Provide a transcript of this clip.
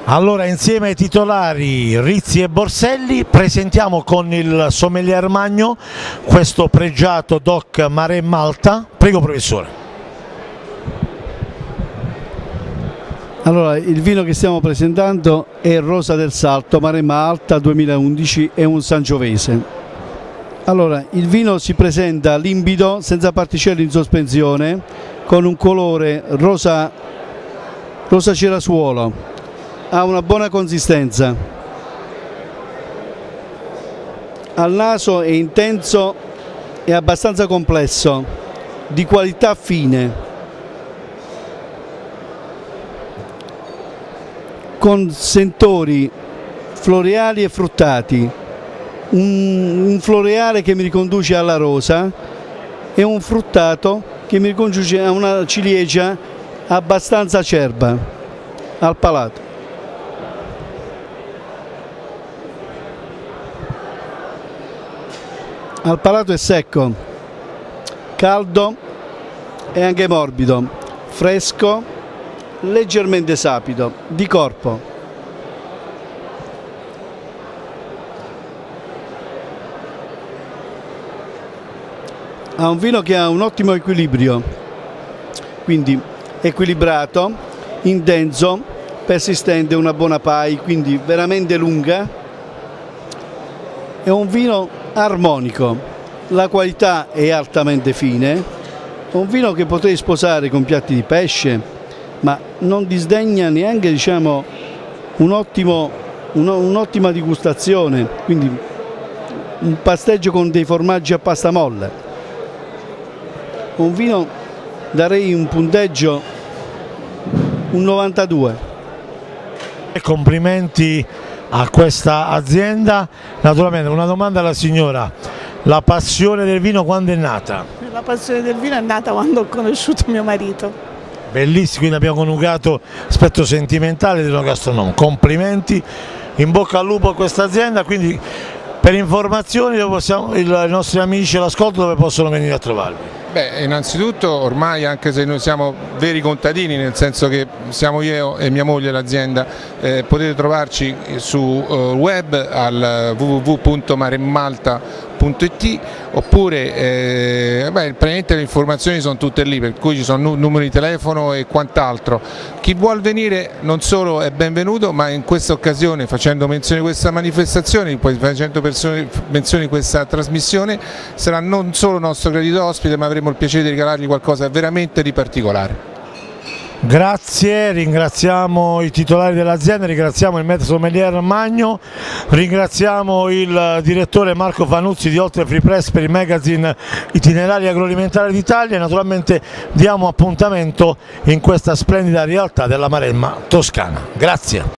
Allora, insieme ai titolari Rizzi e Borselli, presentiamo con il sommelier Magno questo pregiato DOC Maremma Alta. Prego, professore. Allora, il vino che stiamo presentando è Rosa del Salto Maremma Alta 2011, è un sangiovese. Allora, il vino si presenta limpido, senza particelle in sospensione, con un colore rosa cerasuolo. Ha una buona consistenza, al naso è intenso e abbastanza complesso, di qualità fine, con sentori floreali e fruttati, un floreale che mi riconduce alla rosa e un fruttato che mi riconduce a una ciliegia abbastanza acerba al palato. Al palato è secco, caldo e anche morbido, fresco, leggermente sapido, di corpo. Ha un vino che ha un ottimo equilibrio, quindi equilibrato, intenso, persistente, una buona paille, quindi veramente lunga. È un vino armonico, la qualità è altamente fine, è un vino che potrei sposare con piatti di pesce, ma non disdegna neanche, diciamo, un'ottima degustazione, quindi un pasteggio con dei formaggi a pasta molle. Un vino, darei un punteggio, un 92. Complimenti a questa azienda. Naturalmente una domanda alla signora: la passione del vino quando è nata? La passione del vino è nata quando ho conosciuto mio marito. Bellissimo, quindi abbiamo coniugato l'aspetto sentimentale dello gastronomo. Complimenti, in bocca al lupo a questa azienda. Quindi per informazioni i nostri amici all'ascolto dove possono venire a trovarvi? Beh, innanzitutto ormai, anche se noi siamo veri contadini, nel senso che siamo io e mia moglie l'azienda, potete trovarci su web al www.maremmalta.it, oppure praticamente le informazioni sono tutte lì, per cui ci sono numeri di telefono e quant'altro. Chi vuol venire non solo è benvenuto, ma in questa occasione, facendo menzione di questa manifestazione, poi facendo menzione di questa trasmissione, sarà non solo nostro gradito ospite, ma avremo il piacere di regalargli qualcosa veramente di particolare. Grazie, ringraziamo i titolari dell'azienda, ringraziamo il maître sommelier Magno, ringraziamo il direttore Marco Fanuzzi di Oltre Free Press per il magazine Itinerari Agroalimentari d'Italia e naturalmente diamo appuntamento in questa splendida realtà della Maremma toscana. Grazie.